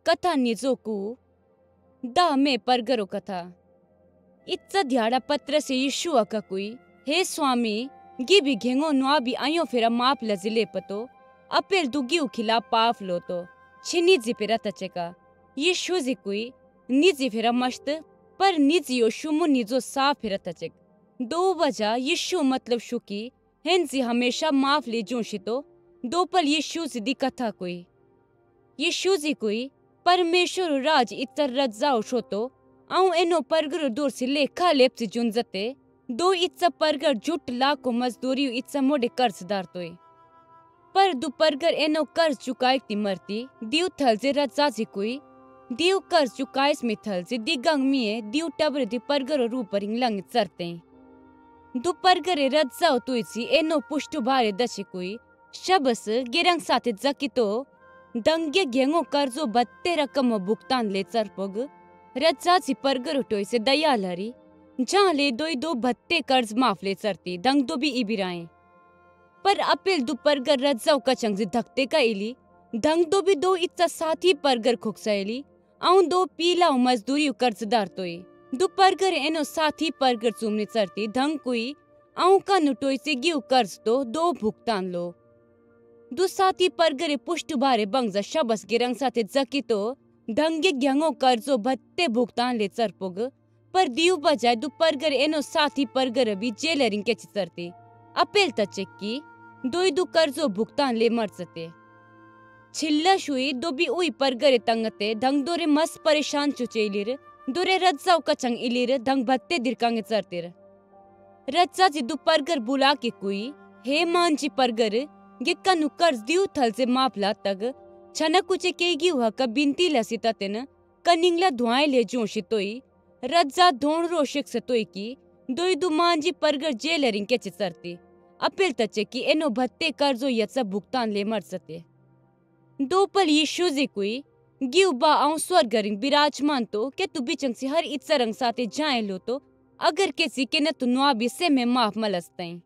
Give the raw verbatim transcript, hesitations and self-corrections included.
कथा निजोकू दा में परगरो कथा इत्सा ध्याड़ा पत्र से यीशु अककुई हे स्वामी गिबी घेंगो नुआबी आयो फेरा माप लजिले पतो अपेल दुगी उखिला पाफ लो तो छिनी जी फेरा तचेका यीशु जी कुई निजी फेरा मस्त पर निजियो शुमु निजो साफ फेरा तचेक दो वजह यीशु मतलब शुकी हेंजी हमेशा माफ ले जोशितो दो पल यीशु जी दी कथा कोई यीशु जी कोई परमेश्वर राज इतर रजाओ शोतो आऊं एनो परगर दूर से लेखा लेप से जुंजते दो इत्सा परगर जुट लाखों मजदूरी इत्सा मोड़े कर्जदार तोय पर दु परगर एनो कर्ज चुकाए ती मरती दियो थल से रजा जी कोई दियो कर्ज चुकाइस में थल से दिगंग मिये दियो टबर दी परगर रूपरिंग लंग चरते दु परगर रजाओ तुईसी एनो पुष्टु भारे दशे कोई शबस गिरंग साथे जकितो दंगे घेंगो कर्जो बत्ते रकम भुगतान ले चरपोग रजा सी परगर टोय से दया लरी जहाँ ले दोई दो भत्ते कर्ज माफ ले चरती दंग दो भी इबिराए पर अपेल दु परगर रजाओ कचंग से धकते का इली दंग दो भी दो इत्सा साथी परगर खुक्सैली आऊं दो पीला मजदूरी कर्जदार तोय दु परगर एनो साथी परगर चुमने चरती दंग कोई आऊं का नुटोय से गिव कर्ज तो दो भुगतान लो दु साथी परगरे पुष्ट बारे बंगजा शबस गिरंग साथे जकी तो दंगे ग्यांगो कर्जो भत्ते भुगतान ले चरपोग पर दियो बजाय दु परगर एनो साथी परगर भी जेलरिंग के चितरती अपेल तचेक्की दोई दु कर्जो भुगतान ले मर सते छिल्ला शुई दो भी उई परगरे तंगते दंग दोरे मस परेशान चुचेलिर दोरे रज्जाव कचंग इलिर दंग भत्ते दिरकांगे चरतिर रज्जा जी दु परगर बुला के कुई हे मांची परगर गिक्का नु कर्ज दियो थल से मापला तग छना कुचे केगी हुआ का बिनती लसिता तेन कनिंगला धुआए ले जोशी तोई रज्जा धोण रोशिक से तोई की दोई दु मांजी परगर जेलरिंग के चिसरती अपेल तचे की एनो भत्ते कर्जो यत्सा भुगतान ले मर सते दो पल यीशु जी कुई गिव बा आऊं स्वर्गरिंग विराजमान तो के तु बिचंग से हर इत्सा रंग साथे जाए लो तो अगर किसी के न तु नुआबी से में माफ मलस्तई